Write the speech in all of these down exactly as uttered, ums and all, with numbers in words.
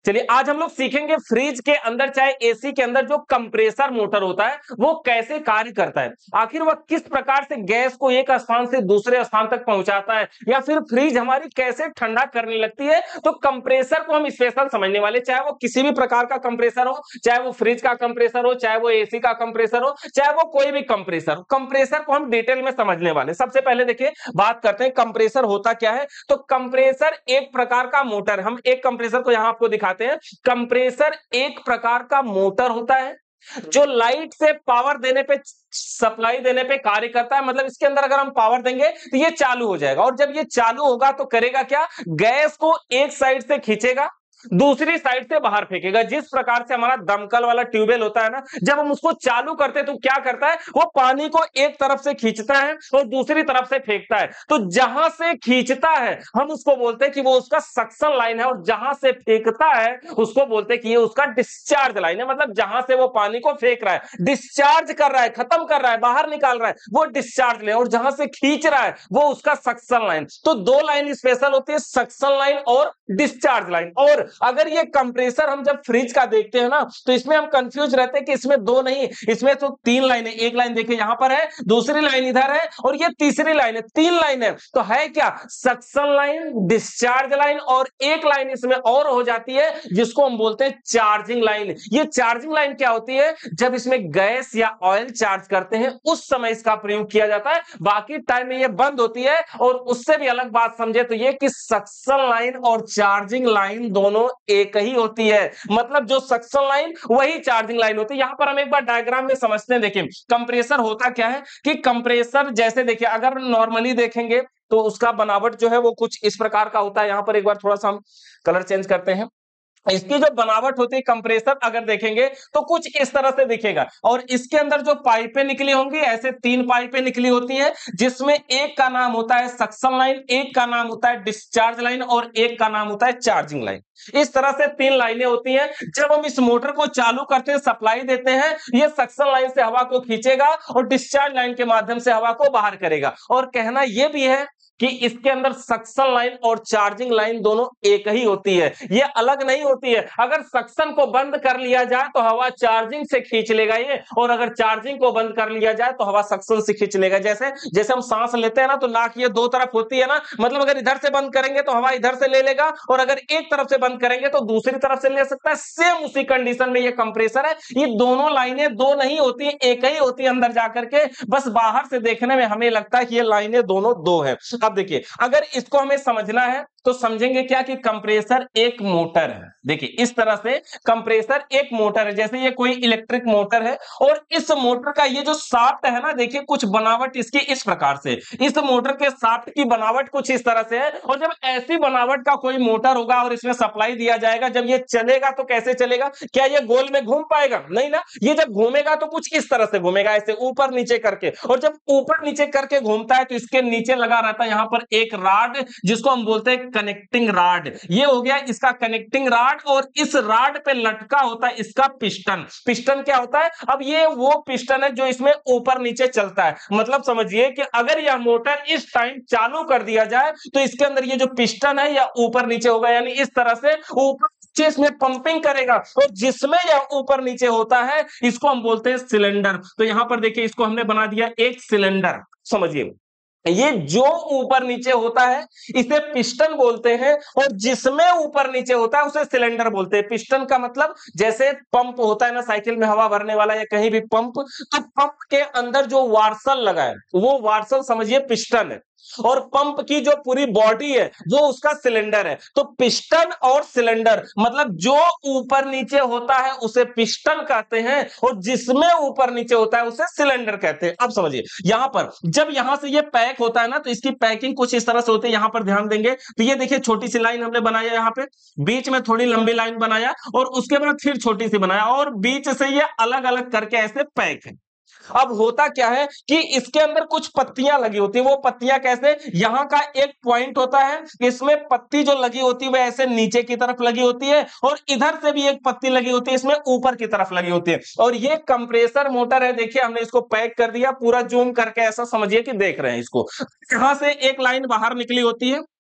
चलिए आज हम लोग सीखेंगे फ्रिज के अंदर चाहे एसी के अंदर जो कंप्रेसर मोटर होता है वो कैसे कार्य करता है, आखिर वह किस प्रकार से गैस को एक स्थान से दूसरे स्थान तक पहुंचाता है, या फिर फ्रिज हमारी कैसे ठंडा करने लगती है। तो कंप्रेसर को हम स्पेशल समझने वाले, चाहे वो किसी भी प्रकार का कंप्रेसर हो, चाहे वो फ्रिज का कंप्रेसर हो, चाहे वो एसी का कंप्रेसर हो, चाहे वो कोई भी कंप्रेसर हो, कंप्रेसर को हम डिटेल में समझने वाले। सबसे पहले देखिए बात करते हैं कंप्रेसर होता क्या है। तो कंप्रेसर एक प्रकार का मोटर, हम एक कंप्रेसर को यहां आपको दिखाते हैं। कंप्रेसर एक प्रकार का मोटर होता है जो लाइट से पावर देने पे, सप्लाई देने पे कार्य करता है। मतलब इसके अंदर अगर हम पावर देंगे तो ये चालू हो जाएगा, और जब ये चालू होगा तो करेगा क्या, गैस को एक साइड से खींचेगा, दूसरी साइड से बाहर फेंकेगा। जिस प्रकार से हमारा दमकल वाला ट्यूबवेल होता है ना, जब हम उसको चालू करते हैं तो क्या करता है, वो पानी को एक तरफ से खींचता है और दूसरी तरफ से फेंकता है। तो जहां से खींचता है हम उसको बोलते हैं कि वो उसका सक्शन लाइन है, और जहां से फेंकता है उसको बोलते हैं कि ये उसका डिस्चार्ज लाइन है। मतलब जहां से वो पानी को फेंक रहा है, डिस्चार्ज कर रहा है, खत्म कर रहा है, बाहर निकाल रहा है, वो डिस्चार्ज लाइन, और जहां से खींच रहा है वो उसका सक्शन लाइन। तो दो लाइन स्पेशल होती है, सक्शन लाइन और डिस्चार्ज लाइन। और अगर ये कंप्रेसर हम जब फ्रिज का देखते हैं ना, तो इसमें हम कंफ्यूज रहते हैं कि इसमें दो नहीं, इसमें तो तीन लाइन है। एक लाइन देखिए यहां पर है, दूसरी लाइन इधर है, और ये तीसरी लाइन है। तीन लाइन है तो है क्या, सक्शन लाइन, डिस्चार्ज लाइन, और एक लाइन इसमें और हो जाती है जिसको हम बोलते हैं चार्जिंग लाइन। ये चार्जिंग लाइन क्या होती है, जब इसमें गैस या ऑयल चार्ज करते हैं उस समय इसका प्रयोग किया जाता है, बाकी टाइम में ये बंद होती है। और उससे भी अलग बात समझे तो ये कि सक्शन लाइन और चार्जिंग लाइन दोनों एक ही होती है। मतलब जो सक्शन लाइन वही चार्जिंग लाइन होती है। यहां पर हम एक बार डायग्राम में समझते हैं। देखिए कंप्रेसर होता क्या है कि कंप्रेसर जैसे देखिए अगर नॉर्मली देखेंगे तो उसका बनावट जो है वो कुछ इस प्रकार का होता है। यहां पर एक बार थोड़ा सा हम कलर चेंज करते हैं। इसकी जो बनावट होती है कंप्रेसर अगर देखेंगे तो कुछ इस तरह से दिखेगा, और इसके अंदर जो पाइपें निकली होंगी ऐसे तीन पाइपें निकली होती हैं, जिसमें एक का नाम होता है सक्शन लाइन, एक का नाम होता है डिस्चार्ज लाइन, और एक का नाम होता है चार्जिंग लाइन। इस तरह से तीन लाइनें होती हैं। जब हम इस मोटर को चालू करते हैं, सप्लाई देते हैं, ये सक्शन लाइन से हवा को खींचेगा और डिस्चार्ज लाइन के माध्यम से हवा को बाहर करेगा। और कहना यह भी है कि इसके अंदर सक्शन लाइन और चार्जिंग लाइन दोनों एक ही होती है, ये अलग नहीं होती है। अगर सक्शन को बंद कर लिया जाए तो हवा चार्जिंग से खींच लेगा ये, और अगर चार्जिंग को बंद कर लिया जाए तो हवा सक्शन से खींच लेगा। जैसे जैसे हम सांस लेते हैं ना, तो नाक ये दो तरफ होती है ना, मतलब अगर इधर से बंद करेंगे तो हवा इधर से ले लेगा, और अगर एक तरफ से बंद करेंगे तो दूसरी तरफ से ले सकता है। सेम उसी कंडीशन में ये कंप्रेसर है। ये दोनों लाइनें दो नहीं होती, एक ही होती है अंदर जाकर के। बस बाहर से देखने में हमें लगता है कि ये लाइनें दोनों दो है। अब देखिए अगर इसको हमें समझना है तो समझेंगे क्या कि कंप्रेसर एक मोटर है। देखिए इस तरह से कंप्रेसर एक मोटर है, जैसे ये कोई इलेक्ट्रिक मोटर है, और इस मोटर का ये जो शाफ्ट है ना, देखिए कुछ बनावट इसकी इस प्रकार से, इस मोटर के शाफ्ट की बनावट कुछ इस तरह से है। और जब ऐसी बनावट का कोई मोटर होगा और इसमें सप्लाई दिया जाएगा, जब ये चलेगा तो कैसे चलेगा, क्या ये गोल में घूम पाएगा, नहीं ना। ये जब घूमेगा तो कुछ इस तरह से घूमेगा, ऐसे ऊपर नीचे करके, और जब ऊपर नीचे करके घूमता है तो इसके नीचे लगा रहता है यहां पर एक राड, जिसको हम बोलते हैं कनेक्टिंग राड। ये हो गया इसका कनेक्टिंग राड, और इस राड पे लटका होता है इसका पिस्टन। पिस्टन क्या होता है, अब ये वो पिस्टन है जो इसमें ऊपर नीचे चलता है। मतलब समझिए कि अगर यह मोटर इस टाइम चालू कर दिया जाए तो इसके अंदर ये जो पिस्टन है या ऊपर नीचे होगा, यानी इस तरह से ऊपर नीचे इसमें पंपिंग करेगा, और जिसमें यह ऊपर नीचे होता है इसको हम बोलते हैं सिलेंडर। तो यहां पर देखिए इसको हमने बना दिया एक सिलेंडर। समझिए ये जो ऊपर नीचे होता है इसे पिस्टन बोलते हैं, और जिसमें ऊपर नीचे होता है उसे सिलेंडर बोलते हैं। पिस्टन का मतलब जैसे पंप होता है ना साइकिल में हवा भरने वाला, या कहीं भी पंप, तो पंप के अंदर जो वार्सल लगा है वो वार्सल समझिए पिस्टन है, और पंप की जो पूरी बॉडी है वो उसका सिलेंडर है। तो पिस्टन और सिलेंडर मतलब जो ऊपर नीचे होता है उसे पिस्टन कहते हैं, और जिसमें ऊपर नीचे होता है उसे सिलेंडर कहते हैं। अब समझिए यहां पर जब यहां से ये पैक होता है ना, तो इसकी पैकिंग कुछ इस तरह से होती है। यहां पर ध्यान देंगे तो ये देखिए छोटी सी लाइन हमने बनाया, यहां पे बीच में थोड़ी लंबी लाइन बनाया, और उसके बाद फिर छोटी सी बनाया, और बीच से ये अलग अलग करके ऐसे पैक है। अब होता क्या है कि इसके अंदर कुछ पत्तियां लगी होती है। वो पत्तियां कैसे, यहां का एक पॉइंट होता है, इसमें पत्ती जो लगी होती है वह ऐसे नीचे की तरफ लगी होती है, और इधर से भी एक पत्ती लगी होती है, इसमें ऊपर की तरफ लगी होती है। और ये कंप्रेसर मोटर है। देखिए हमने इसको पैक कर दिया, पूरा जूम करके ऐसा समझिए कि देख रहे हैं इसको। यहां से एक लाइन बाहर निकली होती है,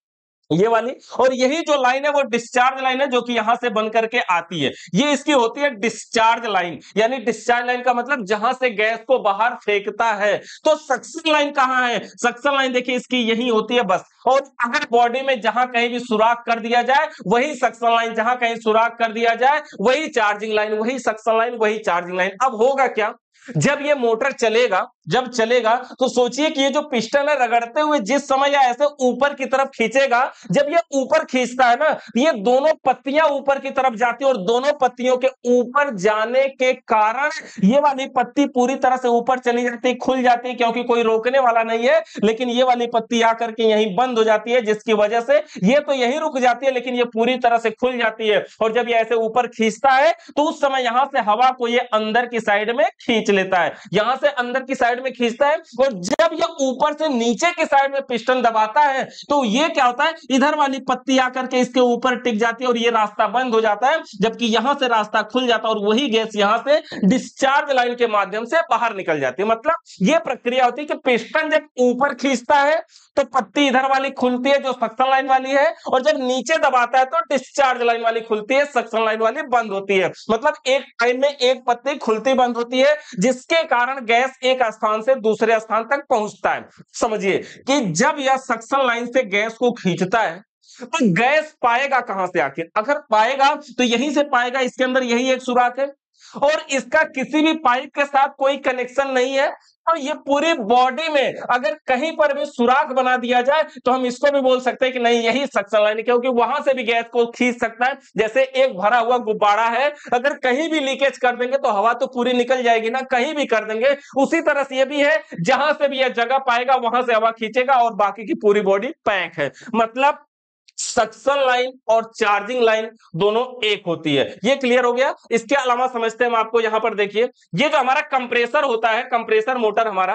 ये वाली, और यही जो लाइन है वो डिस्चार्ज लाइन है जो कि यहां से बन करके आती है, ये इसकी होती है डिस्चार्ज लाइन। यानी डिस्चार्ज लाइन का मतलब जहां से गैस को बाहर फेंकता है। तो सक्शन लाइन कहां है? सक्शन लाइन देखिए इसकी यही होती है बस। और अगर बॉडी में जहां कहीं भी सुराख कर दिया जाए वही सक्शन लाइन, जहां कहीं सुराख कर दिया जाए वही चार्जिंग लाइन, वही सक्शन लाइन, वही चार्जिंग लाइन। अब होगा क्या, जब ये मोटर चलेगा, जब चलेगा तो सोचिए कि ये जो पिस्टन है रगड़ते हुए जिस समय या ऐसे ऊपर की तरफ खींचेगा, जब ये ऊपर खींचता है ना, ये दोनों पत्तियां ऊपर की तरफ जाती है और दोनों पत्तियों के ऊपर जाने के कारण ये वाली पत्ती पूरी तरह से ऊपर चली जाती है, खुल जाती है, क्योंकि कोई रोकने वाला नहीं है। लेकिन ये वाली पत्ती आकर के यहीं बंद हो जाती है, जिसकी वजह से ये तो यहीं रुक जाती है लेकिन ये पूरी तरह से खुल जाती है। और जब ये ऐसे ऊपर खींचता है तो उस समय यहां से हवा को ये अंदर की साइड में खींच लेता है, यहां से अंदर की साइड में खींचता है। और जब ये ऊपर से नीचे की साइड में पिस्टन दबाता है तो ये क्या होता है, इधर वाली पत्ती आकर के इसके ऊपर टिक जाती है और ये रास्ता बंद हो जाता है, जबकि यहां से रास्ता खुल जाता है और वही गैस यहां से डिस्चार्ज लाइन के माध्यम से बाहर निकल जाती है। मतलब ये प्रक्रिया होती है कि पिस्टन जब ऊपर खींचता है तो पत्ती इधर वाली खुलती है जो सक्शन लाइन वाली है, और जब नीचे दबाता है तो डिस्चार्ज लाइन वाली खुलती है, सक्शन लाइन वाली बंद होती है। मतलब एक टाइम में एक पत्ती खुलती बंद होती है, जिसके कारण गैस एक स्थान से दूसरे स्थान तक पहुंचता है। समझिए कि जब यह सक्शन लाइन से गैस को खींचता है तो गैस पाएगा कहां से आखिर? अगर पाएगा तो यहीं से पाएगा, इसके अंदर यही एक सुराख है और इसका किसी भी पाइप के साथ कोई कनेक्शन नहीं है। और ये पूरी बॉडी में अगर कहीं पर भी सुराख बना दिया जाए तो हम इसको भी बोल सकते हैं कि नहीं यही सक्शन लाइन है, क्योंकि वहां से भी गैस को खींच सकता है। जैसे एक भरा हुआ गुब्बारा है, अगर कहीं भी लीकेज कर देंगे तो हवा तो पूरी निकल जाएगी ना, कहीं भी कर देंगे। उसी तरह से ये भी है, जहां से भी यह जगह पाएगा वहां से हवा खींचेगा और बाकी की पूरी बॉडी पैक है। मतलब सक्शन लाइन और चार्जिंग लाइन दोनों एक होती है। ये क्लियर हो गया। इसके अलावा समझते हैं हम आपको, यहां पर देखिए ये जो हमारा कंप्रेसर होता है, कंप्रेसर मोटर, हमारा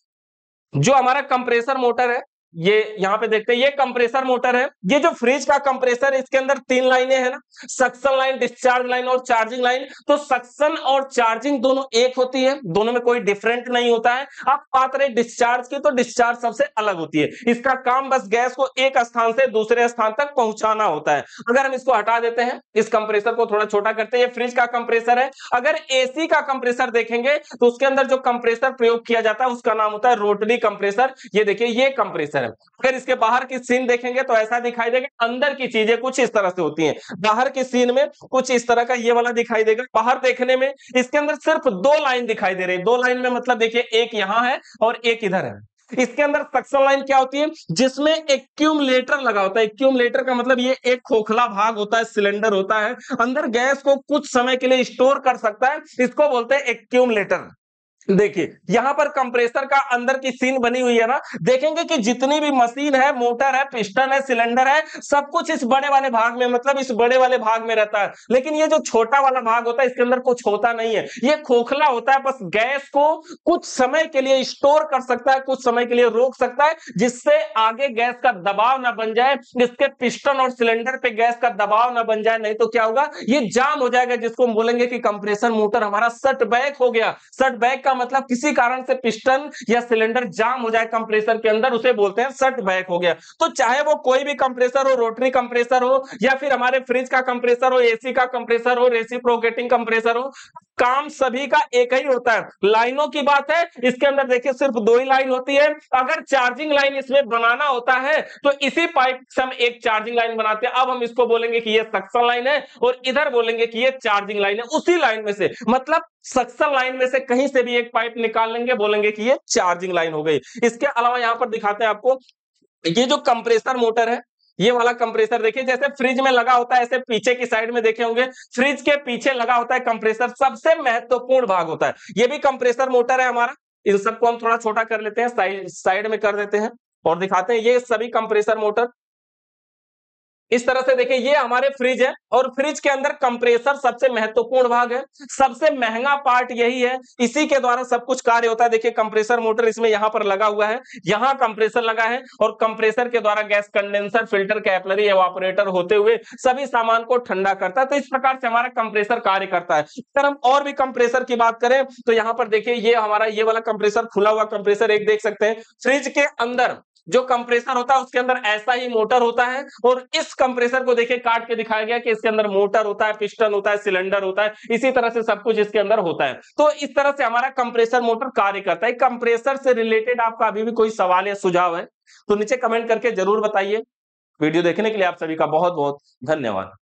जो हमारा कंप्रेसर मोटर है, ये यहां पे देखते हैं ये कंप्रेसर मोटर है। ये जो फ्रिज का कंप्रेसर है इसके अंदर तीन लाइनें हैं ना, सक्शन लाइन, डिस्चार्ज लाइन और चार्जिंग लाइन। तो सक्शन और चार्जिंग दोनों एक होती है, दोनों में कोई डिफरेंट नहीं होता है। अब बात रही डिस्चार्ज की, तो डिस्चार्ज सबसे अलग होती है। इसका काम बस गैस को एक स्थान से दूसरे स्थान तक पहुंचाना होता है। अगर हम इसको हटा देते हैं, इस कंप्रेसर को थोड़ा छोटा करते हैं, ये फ्रिज का कंप्रेसर है। अगर एसी का कंप्रेसर देखेंगे तो उसके अंदर जो कंप्रेसर प्रयोग किया जाता है उसका नाम होता है रोटरी कंप्रेसर। ये देखिए ये कंप्रेसर। अगर इसके बाहर की सीन देखेंगे तो ऐसा दिखाई देगा, अंदर की चीजें कुछ इस तरह से होती हैं। बाहर की सीन में कुछ इस तरह का ये वाला दिखाई देगा। बाहर देखने में इसके अंदर सिर्फ दो लाइन दिखाई दे रही है। दो लाइन में मतलब देखिए एक यहां है और एक इधर है। इसके अंदर सक्शन लाइन क्या होती है, जिसमें एक्यूमुलेटर लगा होता है। एक्यूमुलेटर का मतलब ये एक खोखला भाग होता है, सिलेंडर होता है, अंदर गैस को कुछ समय के लिए स्टोर कर सकता है, इसको बोलते हैं एक्यूमुलेटर। देखिए यहां पर कंप्रेसर का अंदर की सीन बनी हुई है ना, देखेंगे कि जितनी भी मशीन है, मोटर है, पिस्टन है, सिलेंडर है, सब कुछ इस बड़े वाले भाग में, मतलब इस बड़े वाले भाग में रहता है। लेकिन ये जो छोटा वाला भाग होता है इसके अंदर कुछ होता नहीं है, ये खोखला होता है। बस गैस को कुछ समय के लिए स्टोर कर सकता है, कुछ समय के लिए रोक सकता है, जिससे आगे गैस का दबाव ना बन जाए, इसके पिस्टन और सिलेंडर पे गैस का दबाव ना बन जाए, नहीं तो क्या होगा, ये जाम हो जाएगा, जिसको हम बोलेंगे कि कंप्रेसर मोटर हमारा सट बैक हो गया। सट बैक का मतलब किसी कारण से पिस्टन या सिलेंडर जाम हो जाए कंप्रेसर के अंदर, उसे बोलते हैं सट बैक हो गया। तो चाहे वो कोई भी कंप्रेसर हो, रोटरी कंप्रेसर हो या फिर हमारे फ्रिज का कंप्रेसर हो, एसी का कंप्रेसर हो, रेसिप्रोकेटिंग कंप्रेसर हो, काम सभी का एक ही होता है। लाइनों की बात है, इसके अंदर देखिए सिर्फ दो ही लाइन होती है। अगर चार्जिंग लाइन इसमें बनाना होता है तो इसी पाइप से हम एक चार्जिंग लाइन बनाते हैं। अब हम इसको बोलेंगे कि ये सक्शन लाइन है और इधर बोलेंगे कि ये चार्जिंग लाइन है, उसी लाइन में से, मतलब सक्शन लाइन में से कहीं से भी एक पाइप निकाल लेंगे, बोलेंगे कि ये चार्जिंग लाइन हो गई। इसके अलावा यहां पर दिखाते हैं आपको, ये जो कंप्रेसर मोटर है, ये वाला कंप्रेसर देखिए जैसे फ्रिज में लगा होता है, ऐसे पीछे की साइड में देखे होंगे, फ्रिज के पीछे लगा होता है कंप्रेसर, सबसे महत्वपूर्ण भाग होता है। ये भी कंप्रेसर मोटर है हमारा। इन सबको हम थोड़ा छोटा कर लेते हैं, साइड साइड में कर देते हैं और दिखाते हैं ये सभी कंप्रेसर मोटर। इस तरह से देखिए ये हमारे फ्रिज है और फ्रिज के अंदर कंप्रेसर सबसे महत्वपूर्ण भाग है, सबसे महंगा पार्ट यही है, इसी के द्वारा सब कुछ कार्य होता है। देखिए कंप्रेसर मोटर इसमें यहां पर लगा हुआ है, यहां कंप्रेसर लगा है और कंप्रेसर के द्वारा gas condenser, filter, capillary, evaporator होते हुए सभी सामान को ठंडा करता है। तो इस प्रकार से हमारा कंप्रेसर कार्य करता है। अगर हम और भी कंप्रेसर की बात करें तो यहां पर देखिए ये हमारा ये वाला कंप्रेसर, खुला हुआ कंप्रेसर एक देख सकते हैं। फ्रिज के अंदर जो कंप्रेसर होता है उसके अंदर ऐसा ही मोटर होता है और इस कंप्रेसर को देखिए काट के दिखाया गया कि इसके अंदर मोटर होता है, पिस्टन होता है, सिलेंडर होता है, इसी तरह से सब कुछ इसके अंदर होता है। तो इस तरह से हमारा कंप्रेसर मोटर कार्य करता है। कंप्रेसर से रिलेटेड आपका अभी भी कोई सवाल या सुझाव है तो नीचे कमेंट करके जरूर बताइए। वीडियो देखने के लिए आप सभी का बहुत बहुत धन्यवाद।